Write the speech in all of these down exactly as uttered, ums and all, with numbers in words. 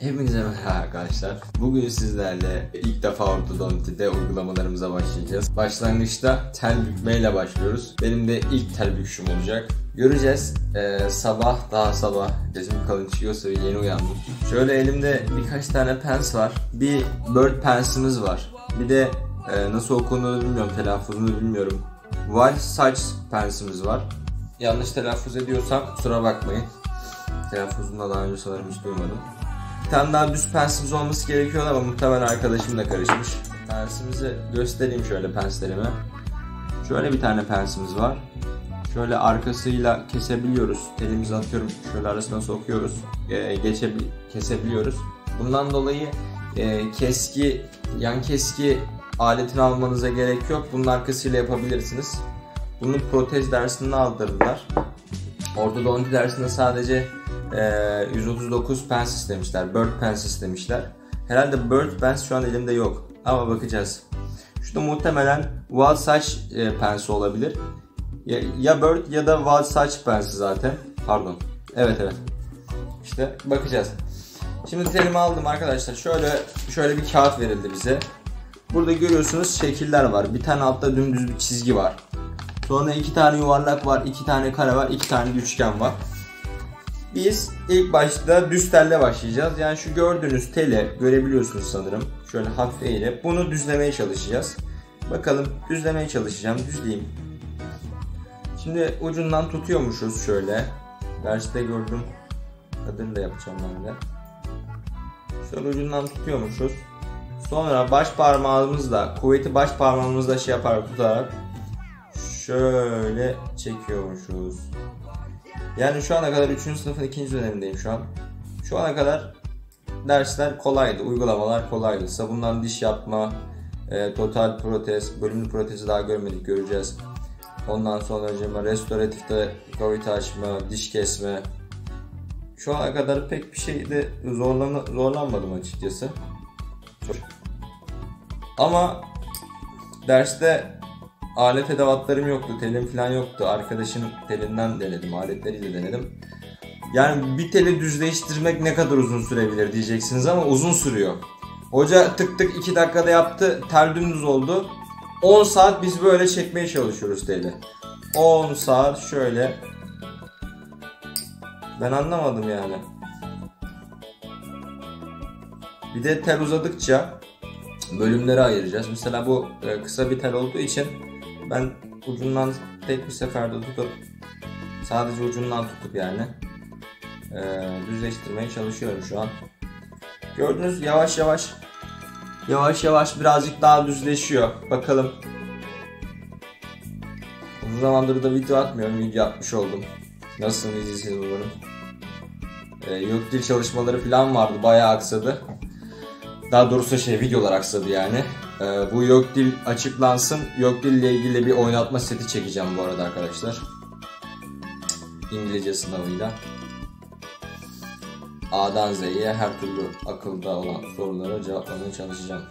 Hepinize merhaba arkadaşlar. Bugün sizlerle ilk defa ortodontide uygulamalarımıza başlayacağız. Başlangıçta tel bükmeyle başlıyoruz. Benim de ilk tel büküşüm olacak. Göreceğiz. Ee, sabah, daha sabah sesim kalın çıkıyorsa yeni uyandım. Şöyle elimde birkaç tane pens var. Bir bird pensimiz var. Bir de e, nasıl okunduğunu bilmiyorum, telaffuzunu bilmiyorum. Wild saç pensimiz var. Yanlış telaffuz ediyorsam kusura bakmayın. Telaffuzunu daha önce sanırım hiç duymadım. Bir tane daha düz pensimiz olması gerekiyor ama muhtemelen arkadaşım da karışmış. Pensimizi göstereyim şöyle, penslerimi. Şöyle bir tane pensimiz var. Şöyle arkasıyla kesebiliyoruz. Telimizi atıyorum, şöyle arasına sokuyoruz. Ee, geçebil kesebiliyoruz. Bundan dolayı e, keski, yan keski aletini almanıza gerek yok. Bunun arkasıyla yapabilirsiniz. Bunu protez dersinde aldırdılar. Ortodonti dersinde sadece Ee, yüz otuz dokuz pens istemişler. Bird pens istemişler. Herhalde bird pens şu an elimde yok. Ama bakacağız. Şu da muhtemelen wild saç e, pensi olabilir. Ya, ya bird ya da wild saç pensi zaten. Pardon. Evet evet. İşte bakacağız. Şimdi telimi aldım arkadaşlar. Şöyle şöyle bir kağıt verildi bize. Burada görüyorsunuz şekiller var. Bir tane altta dümdüz bir çizgi var. Sonra iki tane yuvarlak var, iki tane kare var, iki tane de üçgen var. Biz ilk başta düz telle başlayacağız. Yani şu gördüğünüz teli görebiliyorsunuz sanırım. Şöyle hafif eğilip bunu düzlemeye çalışacağız. Bakalım, düzlemeye çalışacağım. Düzleyeyim. Şimdi ucundan tutuyormuşuz şöyle. Derste gördüm. Kadirle yapacağım ben de. Şöyle ucundan tutuyormuşuz. Sonra baş parmağımızla, kuvveti baş parmağımızla şey yaparak tutarak şöyle çekiyormuşuz. Yani şu ana kadar üçüncü sınıfın ikinci dönemindeyim şu an. Şu ana kadar dersler kolaydı, uygulamalar kolaydı. Sabundan diş yapma, e, total protez, bölümlü protezi daha görmedik, göreceğiz. Ondan sonra acaba restoratifte kavite açma, diş kesme. Şu ana kadar pek bir şeyde zorlan zorlanmadım açıkçası. Ama derste alet edevatlarım yoktu, telim falan yoktu. Arkadaşın telinden denedim, aletleriyle denedim. Yani bir teli düzleştirmek ne kadar uzun sürebilir diyeceksiniz ama uzun sürüyor. Hoca tık tık iki dakikada yaptı, tel dümdüz oldu. on saat biz böyle çekmeye çalışıyoruz teli. on saat şöyle. Ben anlamadım yani. Bir de tel uzadıkça bölümlere ayıracağız. Mesela bu kısa bir tel olduğu için ben ucundan tek bir seferde tutup sadece ucundan tutup yani e, düzleştirmeye çalışıyorum şu an. Gördünüz, yavaş yavaş yavaş yavaş birazcık daha düzleşiyor. Bakalım. Uzun zamandır da video atmıyorum. Video atmış oldum. Nasılsınız, iyisiniz umarım. E, yok dil çalışmaları falan vardı. Bayağı aksadı. Daha doğrusu şey, videolar aksadı yani. Ee, bu yok dil açıklansın. Yok dil ile ilgili bir oynatma seti çekeceğim bu arada arkadaşlar. İngilizce sınavıyla. A'dan Z'ye her türlü akılda olan sorulara cevaplamaya çalışacağım.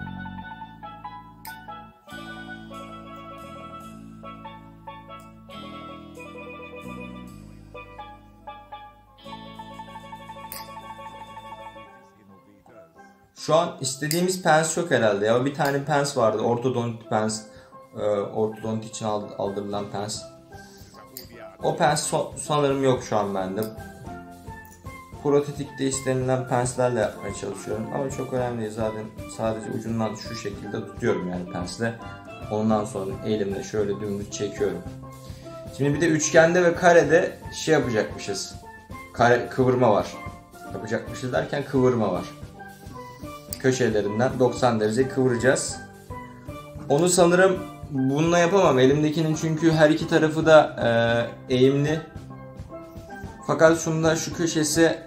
Şu an istediğimiz pens yok herhalde ya. Bir tane pens vardı. Ortodont pens. E, ortodont için aldırılan pens. O pens so sanırım yok şu an bende. Protetikte istenilen penslerle yapmaya çalışıyorum. Ama çok önemli değil. Zaten sadece ucundan şu şekilde tutuyorum yani pensle. Ondan sonra elimle şöyle dümdüz çekiyorum. Şimdi bir de üçgende ve karede şey yapacakmışız. Kare, kıvırma var. Yapacakmışız derken kıvırma var. Köşelerinden doksan derece kıvıracağız. Onu sanırım bununla yapamam. Elimdekinin çünkü her iki tarafı da e, eğimli. Fakat şunda şu köşesi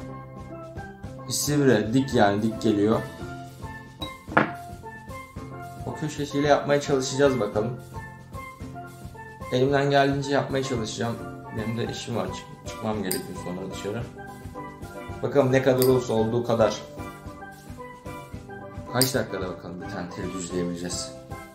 sivri, dik yani dik geliyor. O köşesiyle yapmaya çalışacağız bakalım. Elimden geldiğince yapmaya çalışacağım. Benim de işim var. Çık çıkmam gerekiyor sonra dışarı. Bakalım ne kadar olursa olduğu kadar. Kaç dakikada bakalım bir tane teli düzleyebileceğiz.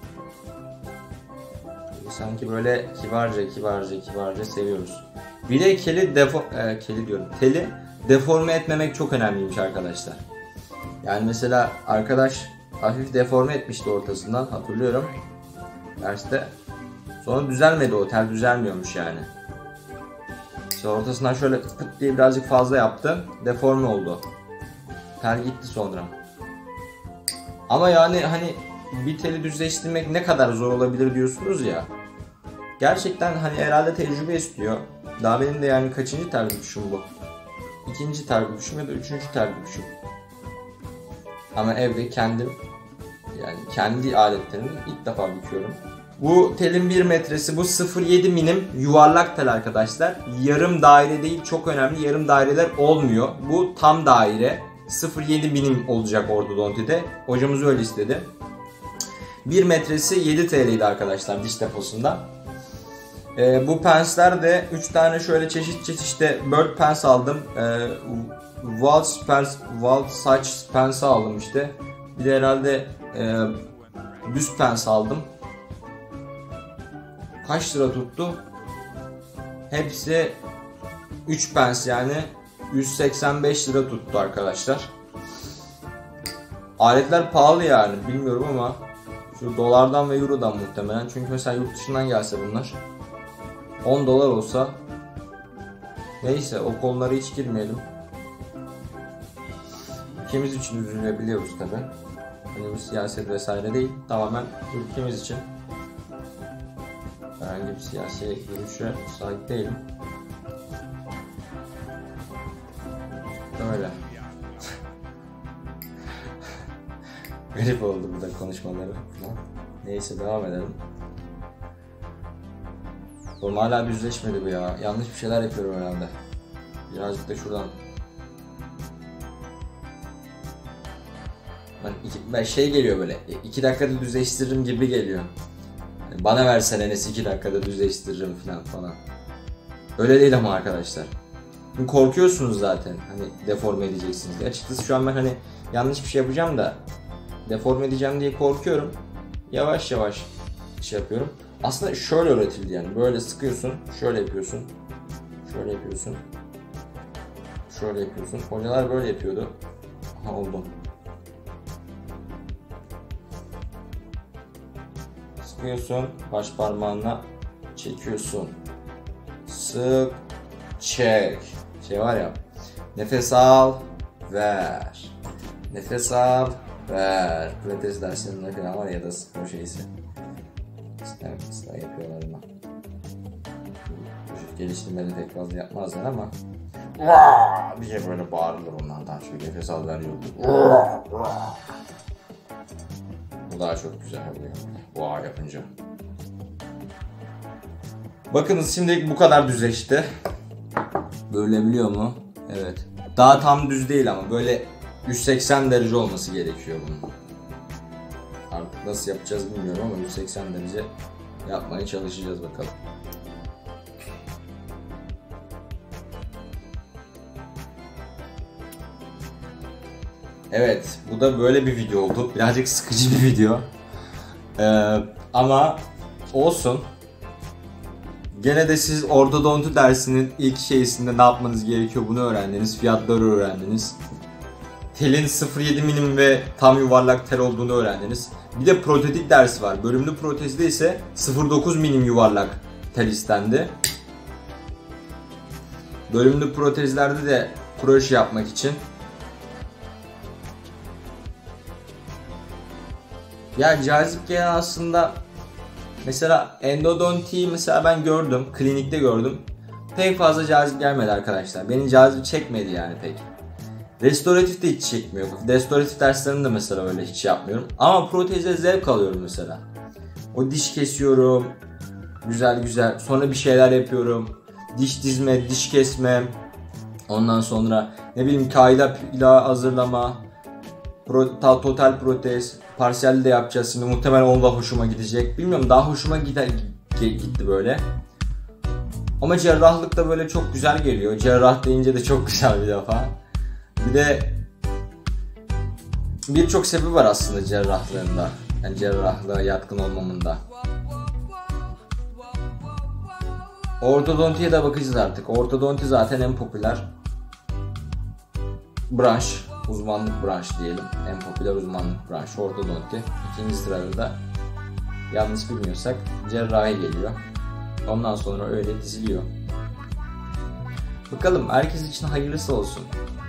Sanki böyle kibarca kibarca kibarca seviyoruz. Bir de keli defo e, keli diyorum. Teli deforme etmemek çok önemliymiş arkadaşlar. Yani mesela arkadaş hafif deforme etmişti ortasından, hatırlıyorum derste. Sonra düzelmedi, o tel düzelmiyormuş yani. İşte ortasından şöyle pıt diye birazcık fazla yaptı, deforme oldu. Tel gitti sonra. Ama yani hani bir teli düzleştirmek ne kadar zor olabilir diyorsunuz ya. Gerçekten hani herhalde tecrübe istiyor. Daha benim de yani kaçıncı tel büküşüm bu? İkinci tel büküşüm ya da üçüncü tel büküşüm. Ama evde kendim, yani kendi aletlerimi ilk defa büküyorum. Bu telin bir metresi, bu sıfır virgül yedi milim yuvarlak tel arkadaşlar. Yarım daire değil, çok önemli, yarım daireler olmuyor. Bu tam daire. sıfır virgül yedi milim olacak ortodontide. Hocamız öyle istedi. bir metresi yedi T L'ydi arkadaşlar diş deposunda. Ee, bu pensler de üç tane şöyle çeşit çeşit de bird pens aldım. Ee, waltz pens, waltz saç pens aldım işte. Bir de herhalde e, düz pens aldım. Kaç lira tuttu? Hepsi üç pens yani yüz seksen beş lira tuttu arkadaşlar. Aletler pahalı yani, bilmiyorum ama şu dolardan ve eurodan muhtemelen. Çünkü mesela yurt dışından gelse bunlar on dolar olsa, neyse o konulara hiç girmeyelim. Ülkemiz için üzülebiliyoruz tabi. Yani bir siyaset vesaire değil, tamamen ülkemiz için. Herhangi bir siyasi görüşe sahip değilim. Öyle. Garip oldu burada konuşmaları falan. Neyse devam edelim. Oğlum hala düzleşmedi bu ya. Yanlış bir şeyler yapıyorum herhalde. Birazcık da şuradan. Ben, iki, ben şey geliyor böyle. iki dakikada düzleştiririm gibi geliyor. Yani bana versen Enes iki dakikada düzleştiririm falan falan. Öyle değil ama arkadaşlar. Şimdi korkuyorsunuz zaten hani deforme edeceksiniz diye. Açıkçası şu an ben hani yanlış bir şey yapacağım da deforme edeceğim diye korkuyorum. Yavaş yavaş şey yapıyorum. Aslında şöyle öğretildi yani. Böyle sıkıyorsun, şöyle yapıyorsun. Şöyle yapıyorsun. Şöyle yapıyorsun. Hocalar böyle yapıyordu. Aha oldu. Sıkıyorsun, baş parmağınla çekiyorsun. Sık, çek. Şey var ya. Nefes al, ver. Nefes al, ver. Pilates derslerinde falan var ya da spor şeysi. İster ister yapıyorlar ama. Vücut geliştirmeni pek fazla yapmazlar ama. diye böyle bağırılır onlardan. Şöyle nefes al ver yolda. Bu daha çok güzel oluyor. Vaa yapınca. Bakınız şimdilik bu kadar düzleşti. Bölünebiliyor mu? Evet. Daha tam düz değil ama böyle yüz seksen derece olması gerekiyor bunun. Artık nasıl yapacağız bilmiyorum ama yüz seksen derece yapmaya çalışacağız bakalım. Evet, bu da böyle bir video oldu. Birazcık sıkıcı bir video. Ee, ama olsun. Gene de siz ortodonti dersinin ilk şeysinde ne yapmanız gerekiyor bunu öğrendiniz. Fiyatları öğrendiniz. Telin sıfır virgül yedi milim ve tam yuvarlak tel olduğunu öğrendiniz. Bir de prototip dersi var. Bölümlü protezde ise sıfır virgül dokuz milim yuvarlak tel istendi. Bölümlü protezlerde de proje yapmak için. Ya cazip gelen aslında mesela endodontiyi mesela ben gördüm, klinikte gördüm. Pek fazla cazip gelmedi arkadaşlar. Beni cazip çekmedi yani pek. Restoratif de hiç çekmiyor. Restoratif derslerinde de mesela öyle hiç yapmıyorum. Ama protezde zevk alıyorum mesela. O diş kesiyorum. Güzel güzel. Sonra bir şeyler yapıyorum. Diş dizme, diş kesme. Ondan sonra ne bileyim kayla ila hazırlama. Pro, ta, total protez. Parsiyel de yapacağız şimdi. Muhtemelen onun da hoşuma gidecek. Bilmiyorum daha hoşuma gider, gitti böyle. Ama cerrahlık da böyle çok güzel geliyor. Cerrah deyince de çok güzel bir defa. Bir de birçok sebebi var aslında cerrahlığında. Yani cerrahlığa yatkın olmamında. Ortodontiye de bakacağız artık. Ortodonti zaten en popüler. branş, uzmanlık branş diyelim. En popüler uzmanlık branşı ortodonti. İkinci sırada da yanlış bilmiyorsak cerrahi geliyor. Ondan sonra öyle diziliyor. Bakalım herkes için hayırlısı olsun.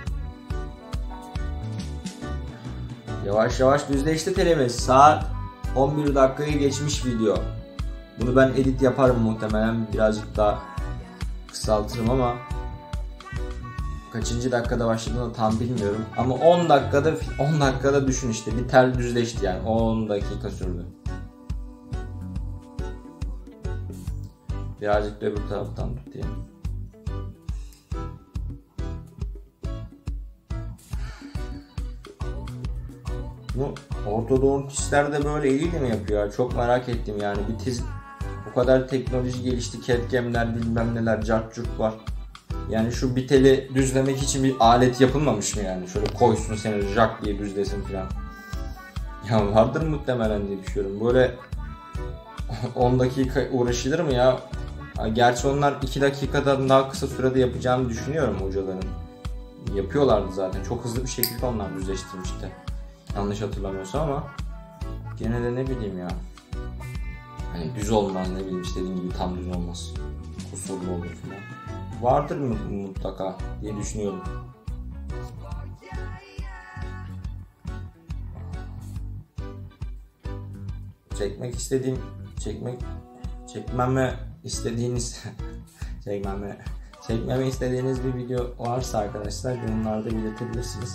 Yavaş yavaş düzleşti telimiz. Saat on bir dakikayı geçmiş video. Bunu ben edit yaparım muhtemelen. Birazcık daha kısaltırım ama kaçıncı dakikada başladığını tam bilmiyorum. Ama on dakikada on dakikada düşün işte. Bir tel düzleşti yani. on dakika sürdü. Birazcık da öbür taraftan tutayım. Bu ortodontistler de böyle eliyle mi yapıyor? Çok merak ettim yani. Bir tiz, o kadar teknoloji gelişti. CAD/CAM'ler bilmem neler, cart curt var. Yani şu bir teli düzlemek için bir alet yapılmamış mı yani? Şöyle koysun seni jack diye düzlesin falan. Ya vardır muhtemelen diye düşünüyorum. Böyle on dakika uğraşılır mı ya? Gerçi onlar iki dakikadan daha kısa sürede yapacağını düşünüyorum hocaların. Yapıyorlardı zaten. Çok hızlı bir şekilde onlar düzleştirmişti. Yanlış hatırlamıyorsam ama gene de ne bileyim ya. Hani düz olmaz, ne bileyim istediğin gibi tam düz olmaz. Kusurlu olur falan. Vardır mı mutlaka diye düşünüyorum. Çekmek istediğim, çekmek, çekmeme istediğiniz, çekmeme, çekmeme istediğiniz bir video varsa arkadaşlar yorumlarda belirtebilirsiniz.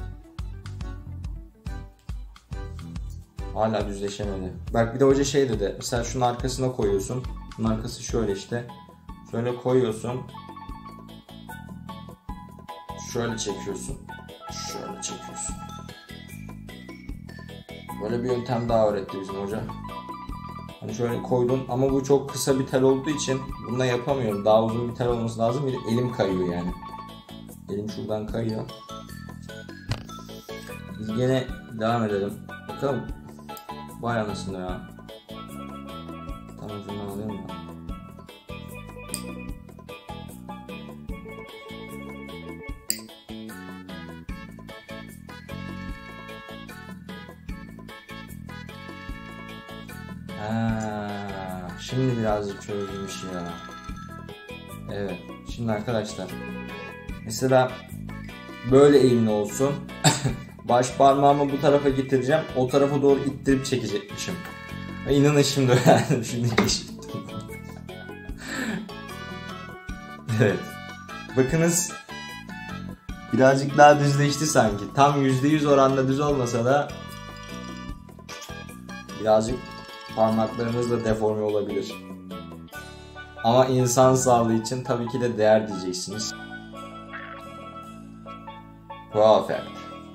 Hala düzleşemedi. Bak bir de hoca şey dedi. Mesela şunun arkasına koyuyorsun. Bunun arkası şöyle işte. Şöyle koyuyorsun. Şöyle çekiyorsun. Şöyle çekiyorsun. Böyle bir yöntem daha öğretti bizim hoca. Hani şöyle koydun ama bu çok kısa bir tel olduğu için bununla yapamıyorum. Daha uzun bir tel olması lazım. Bir de elim kayıyor yani. Elim şuradan kayıyor. Biz gene devam edelim. Bakalım. Vay anasını ya. Tam ucundan alayım mı? Ha, şimdi birazcık çözülmüş ya. Evet. Şimdi arkadaşlar. Mesela böyle eğimli olsun. Baş parmağımı bu tarafa getireceğim. O tarafa doğru ittirip çekecekmişim. Ve inanın şimdi öğrendim. Şimdi keşfettim. Evet. Bakınız. Birazcık daha düzleşti sanki. Tam yüzde yüz oranda düz olmasa da birazcık parmaklarımız da deforme olabilir. Ama insan sağlığı için tabii ki de değer diyeceksiniz. Perfect.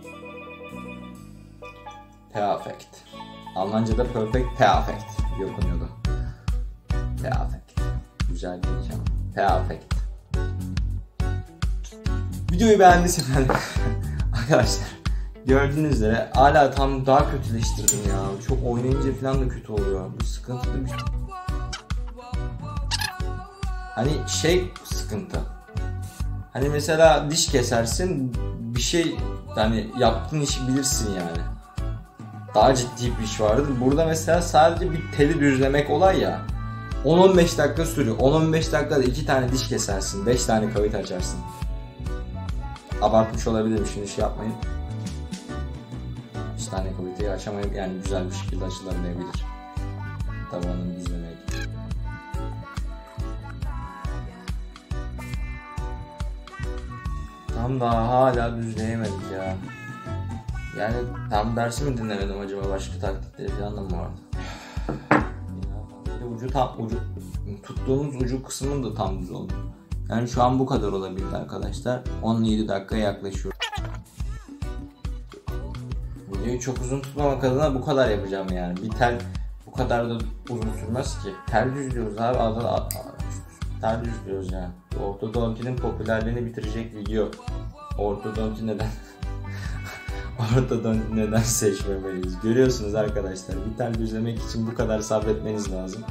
Perfect. Almanca'da perfect, perfect yapılıyordu. Perfect. Güzel diyeceğim. Perfect. Videoyu beğendiyseniz arkadaşlar gördüğünüz üzere hala tam daha kötüleştirdim ya. Çok oynayınca falan da kötü oluyor. Bu sıkıntılı bir şey. Hani şey sıkıntı. Hani mesela diş kesersin, bir şey hani yaptığın işi bilirsin yani. Daha ciddi bir iş vardır. Burada mesela sadece bir teli düzlemek olay ya. on on beş dakika sürüyor. on on beş dakikada iki tane diş kesersin. beş tane kavit açarsın. Abartmış olabilirim, şimdi şey yapmayın. beş tane kaviteyi açamayıp yani güzel bir şekilde açılamayabilir. Tabanını düzlemek. Tam daha hala düzleyemedik ya. Yani tam dersi mi dinlemedim acaba, başka taktikleri falan da mı vardı? Ya, ucu tam ucu tuttuğumuz ucu kısmının da tam düz oldu. Yani şu an bu kadar olabildi arkadaşlar. on yedi dakikaya yaklaşıyor. Videoyu çok uzun tutmamak adına bu kadar yapacağım yani. Bir tel bu kadar da uzun sürmez ki. Tel düzlüyoruz abi. Adı, tel düzlüyoruz yani. Ortodontinin popülerliğini bitirecek video. Ortodonti neden? Ortodonti neden seçmemeliyiz? Görüyorsunuz arkadaşlar. Bir tel düzlemek için bu kadar sabretmeniz lazım.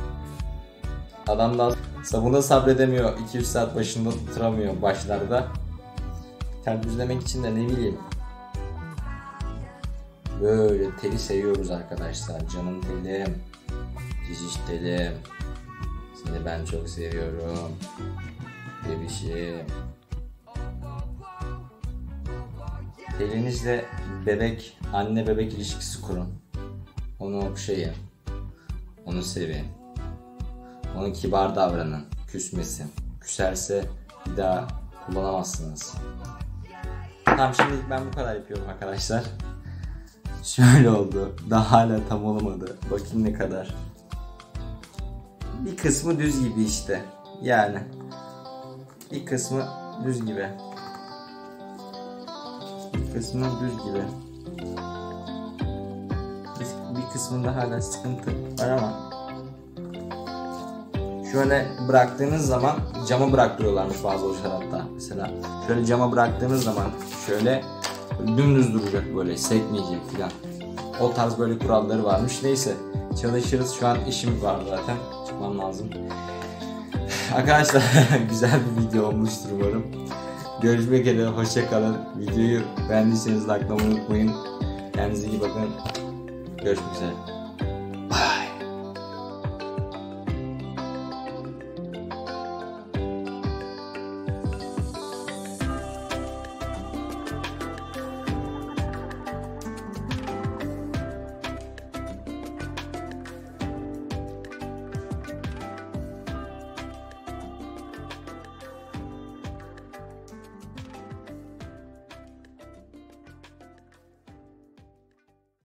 Adam da sabuna sabredemiyor. iki üç saat başında tutamıyor başlarda. tel düzlemek için de ne bileyim. Böyle teli seviyoruz arkadaşlar. Canım telim. Ciciş telim. Seni ben çok seviyorum. Bebişim. Telinizle bebek, anne bebek ilişkisi kurun. Onu okşayın. Onu sevin. Onu kibar davranın. Küsmesin. Küserse bir daha kullanamazsınız. Tamam, şimdilik ben bu kadar yapıyorum arkadaşlar. Şöyle oldu. Daha hala tam olamadı. Bakayım ne kadar. Bir kısmı düz gibi işte. Yani. Bir kısmı düz gibi. Bir kısmı düz gibi. Bir, bir kısmında hala sıkıntı var ama. Şöyle bıraktığınız zaman cama bıraktırıyorlarmış bazı hocalar hatta. Mesela şöyle cama bıraktığınız zaman şöyle dümdüz duracak, böyle sekmeyecek filan. O tarz böyle kuralları varmış. Neyse, çalışırız. Şu an işim var zaten. Çıkmam lazım. Arkadaşlar güzel bir video olmuştur umarım. Görüşmek üzere. Hoşça kalın. Videoyu beğendiyseniz likelamayı unutmayın. Kendinize iyi bakın. Görüşmek üzere.